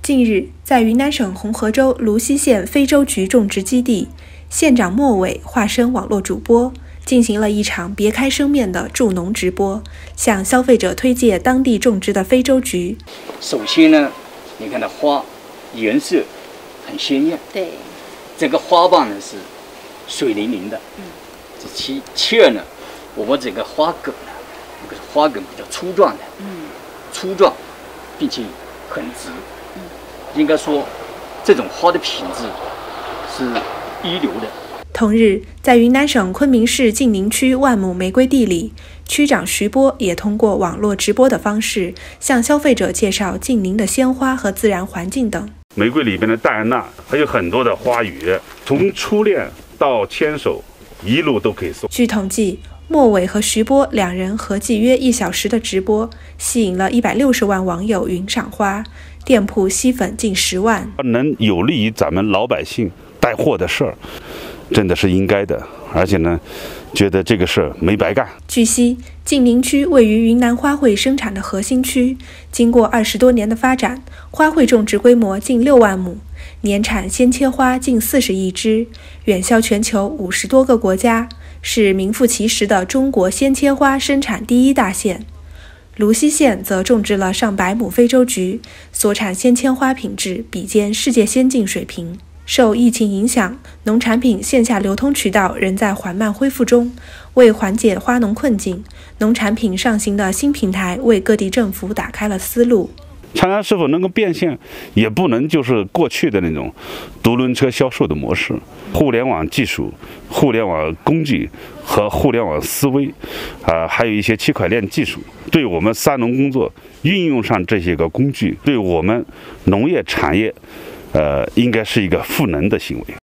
近日，在云南省红河州芦溪县非洲菊种植基地，县长莫伟化身网络主播，进行了一场别开生面的助农直播，向消费者推介当地种植的非洲菊。 首先呢，你看它花颜色很鲜艳， 对， 这个花瓣呢是水灵灵的，这其二呢，我们整个花梗呢，这个花梗比较粗壮的，粗壮，并且很直，应该说这种花的品质是一流的。 同日，在云南省昆明市晋宁区万亩玫瑰地里，区长徐波也通过网络直播的方式，向消费者介绍晋宁的鲜花和自然环境等。 玫瑰里边的戴安娜，还有很多的花语，从初恋到牵手，一路都可以送。 据统计，莫伟和徐波两人合计约1小时的直播，吸引了160万网友云赏花，店铺吸粉近10万。 能有利于咱们老百姓带货的事儿，真的是应该的，而且呢，觉得这个事儿没白干。 据悉，晋宁区位于云南花卉生产的核心区，经过20多年的发展，花卉种植规模近6万亩，年产鲜切花近40亿枝，远销全球50多个国家，是名副其实的中国鲜切花生产第一大县。芦溪县则种植了上百亩非洲菊，所产鲜切花品质比肩世界先进水平。受疫情影响，农产品线下流通渠道仍在缓慢恢复中。为缓解花农困境，农产品上行的新平台为各地政府打开了思路。 长安是否能够变现，也不能就是过去的那种独轮车销售的模式。互联网技术、互联网工具和互联网思维，还有一些区块链技术，对我们三农工作运用上这些个工具，对我们农业产业，应该是一个赋能的行为。